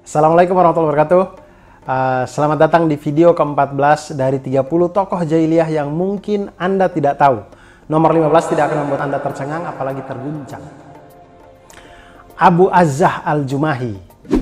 Assalamualaikum warahmatullahi wabarakatuh. Selamat datang di video ke-14 dari 30 tokoh jahiliyah yang mungkin Anda tidak tahu. Nomor 15 tidak akan membuat Anda tercengang apalagi terguncang. Abu Azzah Al-Jumahi.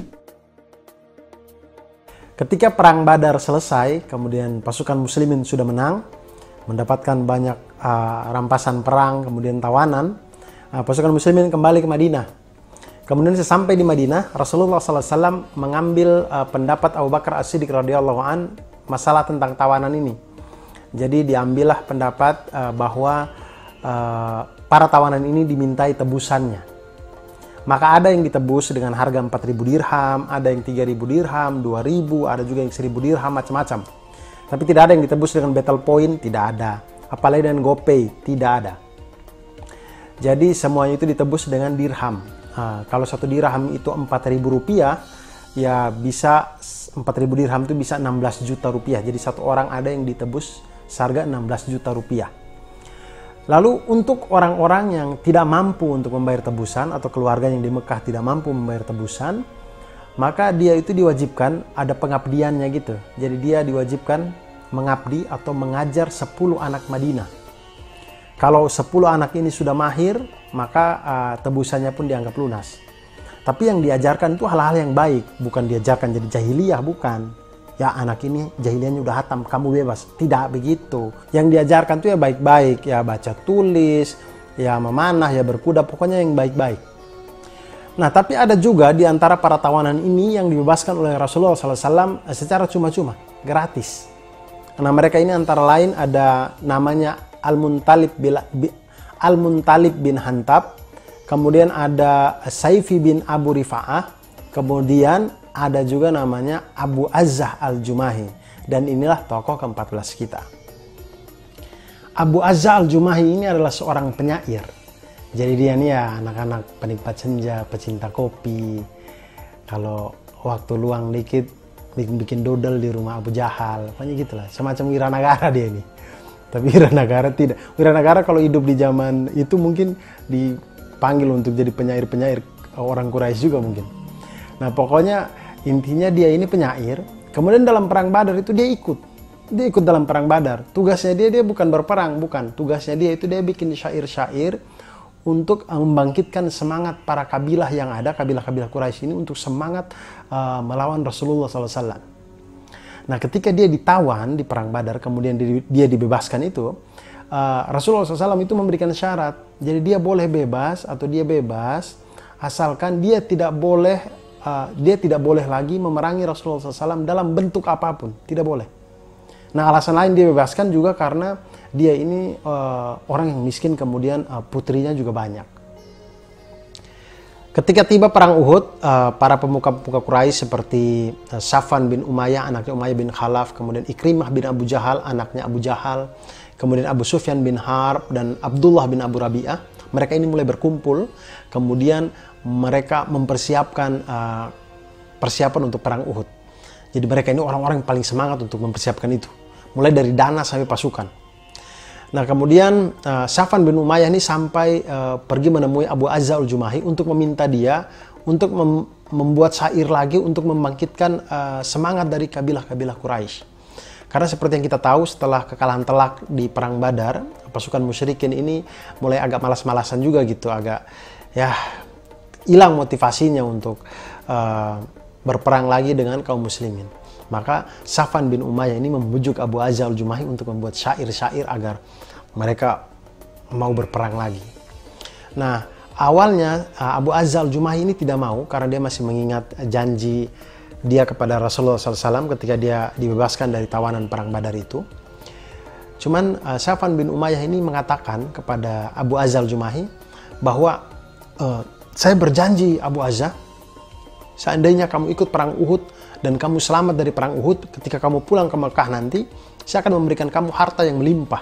Ketika perang Badar selesai, kemudian pasukan muslimin sudah menang, mendapatkan banyak rampasan perang, kemudian tawanan, pasukan muslimin kembali ke Madinah. Kemudian sesampai di Madinah, Rasulullah SAW mengambil pendapat Abu Bakar As-Siddiq radhiyallahu an masalah tentang tawanan ini. Jadi diambillah pendapat bahwa para tawanan ini dimintai tebusannya. Maka ada yang ditebus dengan harga 4.000 dirham, ada yang 3.000 dirham, 2.000, ada juga yang 1.000 dirham, macam-macam. Tapi tidak ada yang ditebus dengan battle point, tidak ada. Apalagi dengan GoPay, tidak ada. Jadi semuanya itu ditebus dengan dirham. Kalau satu dirham itu 4.000 rupiah, ya bisa 4.000 dirham itu bisa 16 juta rupiah. Jadi satu orang ada yang ditebus seharga 16 juta rupiah. Lalu untuk orang-orang yang tidak mampu untuk membayar tebusan atau keluarga yang di Mekah tidak mampu membayar tebusan, maka dia itu diwajibkan ada pengabdiannya gitu. Jadi dia diwajibkan mengabdi atau mengajar 10 anak Madinah. Kalau 10 anak ini sudah mahir, maka tebusannya pun dianggap lunas. Tapi yang diajarkan itu hal-hal yang baik, bukan diajarkan jadi jahiliyah, bukan. Ya anak ini jahiliyahnya udah hatam, kamu bebas. Tidak begitu. Yang diajarkan itu ya baik-baik, ya baca tulis, ya memanah, ya berkuda, pokoknya yang baik-baik. Nah tapi ada juga di antara para tawanan ini yang dibebaskan oleh Rasulullah SAW secara cuma-cuma, gratis. Nah mereka ini antara lain ada namanya Al-Muntalib bin Hantab, kemudian ada Saifi bin Abu Rifa'ah, kemudian ada juga namanya Abu Azzah Al-Jumahi, dan inilah tokoh ke-14 kita. Abu Azzah Al-Jumahi ini adalah seorang penyair. Jadi dia nih ya anak-anak penikmat senja, pecinta kopi. Kalau waktu luang dikit bikin dodol di rumah Abu Jahal, pokoknya gitulah, semacam Wiranagara dia nih. Tapi Wiranagara tidak. Wiranagara kalau hidup di zaman itu mungkin dipanggil untuk jadi penyair-penyair orang Quraisy juga mungkin. Nah pokoknya intinya dia ini penyair. Kemudian dalam perang Badar itu dia ikut. Dia ikut dalam perang Badar. Tugasnya dia bukan berperang, bukan. Tugasnya dia itu dia bikin syair-syair untuk membangkitkan semangat para kabilah yang ada, kabilah-kabilah Quraisy ini untuk semangat melawan Rasulullah SAW. Nah ketika dia ditawan di perang Badar, kemudian dia dibebaskan itu, Rasulullah SAW itu memberikan syarat. Jadi dia boleh bebas atau dia bebas, asalkan dia tidak boleh lagi memerangi Rasulullah SAW dalam bentuk apapun, tidak boleh. Nah alasan lain dia bebaskan juga karena dia ini orang yang miskin, kemudian putrinya juga banyak. Ketika tiba perang Uhud, para pemuka-pemuka Quraisy seperti Safwan bin Umayyah, anaknya Umayyah bin Khalaf, kemudian Ikrimah bin Abu Jahal, anaknya Abu Jahal, kemudian Abu Sufyan bin Harb, dan Abdullah bin Abu Rabi'ah, mereka ini mulai berkumpul, kemudian mereka mempersiapkan persiapan untuk perang Uhud. Jadi mereka ini orang-orang yang paling semangat untuk mempersiapkan itu, mulai dari dana sampai pasukan. Nah kemudian Safwan bin Umayyah ini sampai pergi menemui Abu Azzah Al-Jumahi untuk meminta dia untuk membuat syair lagi untuk membangkitkan semangat dari kabilah-kabilah Quraisy. Karena seperti yang kita tahu setelah kekalahan telak di perang Badar, pasukan musyrikin ini mulai agak malas-malasan juga gitu, agak ya hilang motivasinya untuk berperang lagi dengan kaum muslimin. Maka Safwan bin Umayyah ini membujuk Abu Azzah Al-Jumahi untuk membuat syair-syair agar mereka mau berperang lagi. Nah, awalnya Abu Azzah Al-Jumahi ini tidak mau karena dia masih mengingat janji dia kepada Rasulullah SAW ketika dia dibebaskan dari tawanan perang Badar itu. Cuman Safwan bin Umayyah ini mengatakan kepada Abu Azzah Al-Jumahi bahwa saya berjanji Abu Azzah, seandainya kamu ikut perang Uhud dan kamu selamat dari perang Uhud, ketika kamu pulang ke Mekah nanti, saya akan memberikan kamu harta yang melimpah.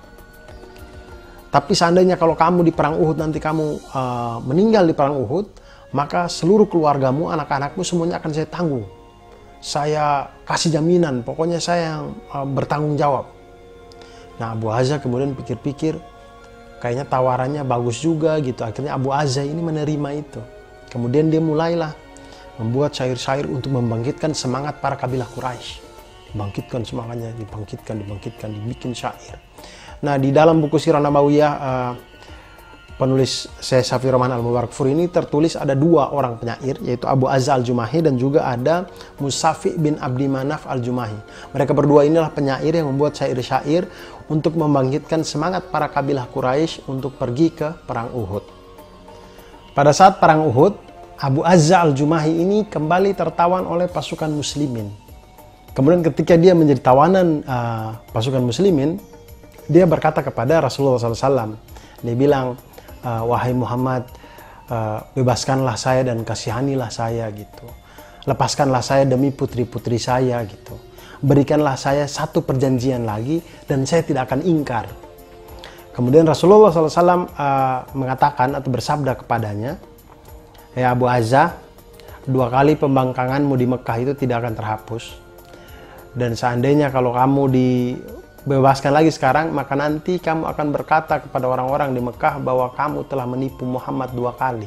Tapi seandainya kalau kamu di perang Uhud nanti kamu meninggal di perang Uhud, maka seluruh keluargamu, anak-anakmu semuanya akan saya tanggung. Saya kasih jaminan, pokoknya saya yang bertanggung jawab. Nah Abu Azzah kemudian pikir-pikir, kayaknya tawarannya bagus juga gitu. Akhirnya Abu Azzah ini menerima itu. Kemudian dia mulailah membuat syair-syair untuk membangkitkan semangat para kabilah Quraisy. Bangkitkan semangatnya, dibangkitkan, dibikin syair. Nah, di dalam buku Sirah Nabawiyah penulis Syekh Safi Rahman Al-Mubarakfuri ini tertulis ada 2 orang penyair, yaitu Abu Azza Al-Jumahi dan juga ada Musafi bin Abdi Manaf Al-Jumahi. Mereka berdua inilah penyair yang membuat syair-syair untuk membangkitkan semangat para kabilah Quraisy untuk pergi ke perang Uhud. Pada saat perang Uhud, Abu Azza Al-Jumahi ini kembali tertawan oleh pasukan muslimin. Kemudian ketika dia menjadi tawanan pasukan muslimin, dia berkata kepada Rasulullah SAW. Dia bilang, wahai Muhammad, bebaskanlah saya dan kasihanilah saya gitu. Lepaskanlah saya demi putri-putri saya gitu. Berikanlah saya satu perjanjian lagi dan saya tidak akan ingkar. Kemudian Rasulullah SAW mengatakan atau bersabda kepadanya, ya Abu Azza, 2 kali pembangkanganmu di Mekah itu tidak akan terhapus. Dan seandainya kalau kamu dibebaskan lagi sekarang, maka nanti kamu akan berkata kepada orang-orang di Mekah bahwa kamu telah menipu Muhammad 2 kali.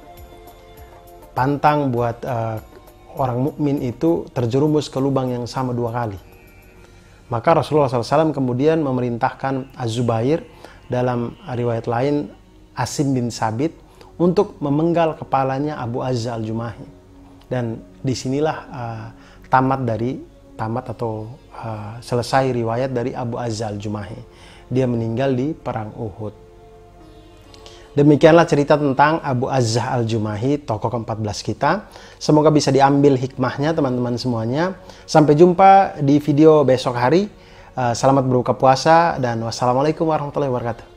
Pantang buat orang mukmin itu terjerumus ke lubang yang sama 2 kali. Maka Rasulullah SAW kemudian memerintahkan Az-Zubair, dalam riwayat lain Asim bin Sabit, untuk memenggal kepalanya Abu Azza Al-Jumahi. Dan disinilah selesai riwayat dari Abu Azza Al-Jumahi. Dia meninggal di perang Uhud. Demikianlah cerita tentang Abu Azza Al-Jumahi, tokoh ke-14 kita. Semoga bisa diambil hikmahnya teman-teman semuanya. Sampai jumpa di video besok hari. Selamat berbuka puasa dan wassalamualaikum warahmatullahi wabarakatuh.